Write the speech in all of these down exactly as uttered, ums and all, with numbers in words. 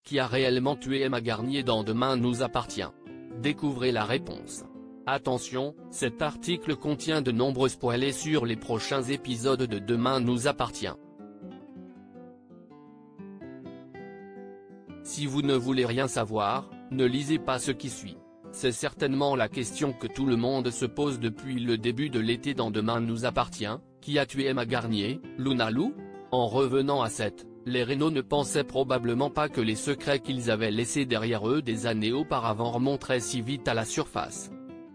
Qui a réellement tué Emma Garnier dans Demain nous appartient? Découvrez la réponse. Attention, cet article contient de nombreux spoilers sur les prochains épisodes de Demain nous appartient. Si vous ne voulez rien savoir, ne lisez pas ce qui suit. C'est certainement la question que tout le monde se pose depuis le début de l'été dans Demain nous appartient. Qui a tué Emma Garnier, Luna Lou? En revenant à cette, les Reynaud ne pensaient probablement pas que les secrets qu'ils avaient laissés derrière eux des années auparavant remonteraient si vite à la surface.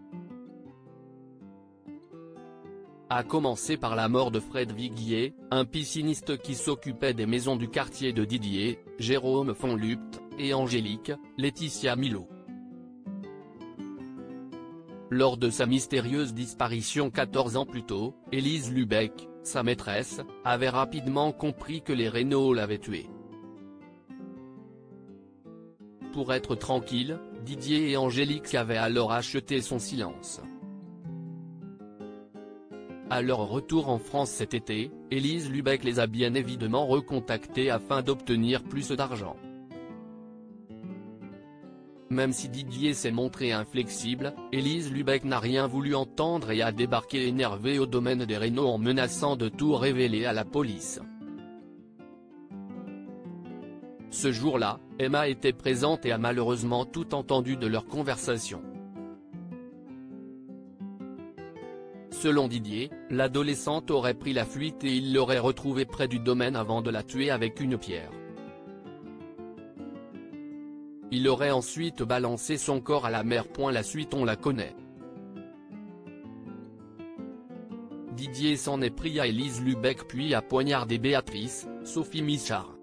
A commencer par la mort de Fred Viguier, un pisciniste qui s'occupait des maisons du quartier de Didier, Jérôme Fonlupt, et Angélique, Laetitia Milo. Lors de sa mystérieuse disparition quatorze ans plus tôt, Élise Lubeck, sa maîtresse, avait rapidement compris que les Reynaud l'avaient tuée. Pour être tranquille, Didier et Angélique avaient alors acheté son silence. À leur retour en France cet été, Élise Lubeck les a bien évidemment recontactés afin d'obtenir plus d'argent. Même si Didier s'est montré inflexible, Élise Lubeck n'a rien voulu entendre et a débarqué énervée au domaine des Reynaud en menaçant de tout révéler à la police. Ce jour-là, Emma était présente et a malheureusement tout entendu de leur conversation. Selon Didier, l'adolescente aurait pris la fuite et il l'aurait retrouvée près du domaine avant de la tuer avec une pierre. Il aurait ensuite balancé son corps à la mer. La suite on la connaît. Didier s'en est pris à Élise Lubeck puis a poignardé Béatrice, Sophie Michard.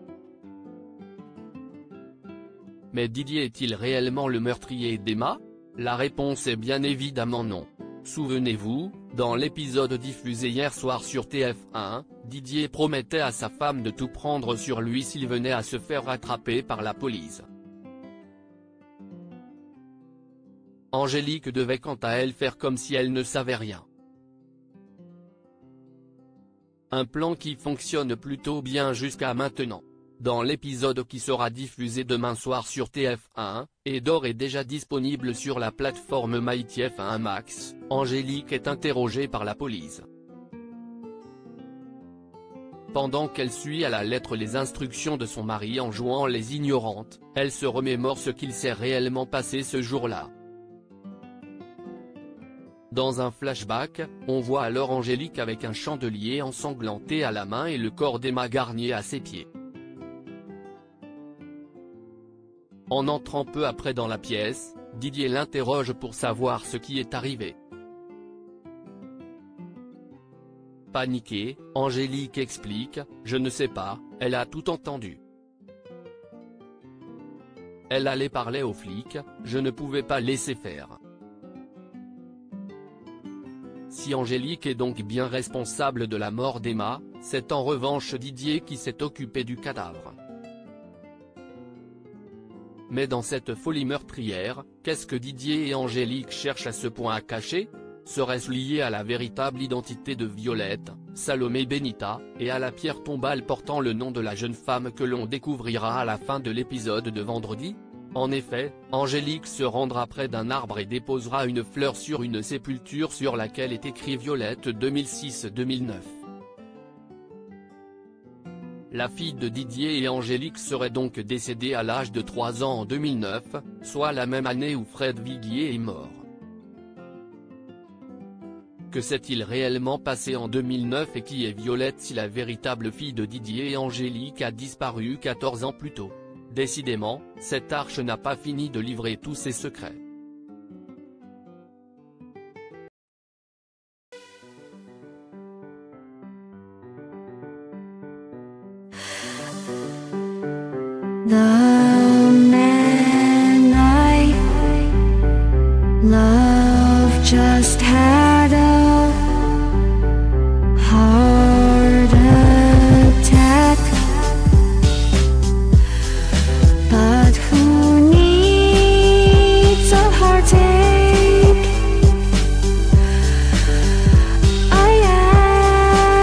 Mais Didier est-il réellement le meurtrier d'Emma? La réponse est bien évidemment non. Souvenez-vous, dans l'épisode diffusé hier soir sur T F un, Didier promettait à sa femme de tout prendre sur lui s'il venait à se faire rattraper par la police. Angélique devait quant à elle faire comme si elle ne savait rien. Un plan qui fonctionne plutôt bien jusqu'à maintenant. Dans l'épisode qui sera diffusé demain soir sur T F un, et d'ores et déjà disponible sur la plateforme MyTF un Max, Angélique est interrogée par la police. Pendant qu'elle suit à la lettre les instructions de son mari en jouant les ignorantes, elle se remémore ce qu'il s'est réellement passé ce jour-là. Dans un flashback, on voit alors Angélique avec un chandelier ensanglanté à la main et le corps d'Emma Garnier à ses pieds. En entrant peu après dans la pièce, Didier l'interroge pour savoir ce qui est arrivé. Paniquée, Angélique explique, « Je ne sais pas, elle a tout entendu. Elle allait parler aux flics, je ne pouvais pas laisser faire. » Si Angélique est donc bien responsable de la mort d'Emma, c'est en revanche Didier qui s'est occupé du cadavre. Mais dans cette folie meurtrière, qu'est-ce que Didier et Angélique cherchent à ce point à cacher? Serait-ce lié à la véritable identité de Violette, Salomé Benita, et à la pierre tombale portant le nom de la jeune femme que l'on découvrira à la fin de l'épisode de vendredi? En effet, Angélique se rendra près d'un arbre et déposera une fleur sur une sépulture sur laquelle est écrit Violette deux mille six deux mille neuf. La fille de Didier et Angélique serait donc décédée à l'âge de trois ans en deux mille neuf, soit la même année où Fred Viguier est mort. Que s'est-il réellement passé en deux mille neuf et qui est Violette si la véritable fille de Didier et Angélique a disparu quatorze ans plus tôt? Décidément, cette arche n'a pas fini de livrer tous ses secrets. The man I love just had a heart attack, but who needs a heartache? I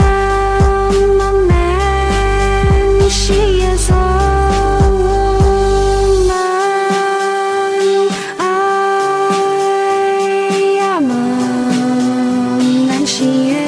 am a man, she is a woman. to you.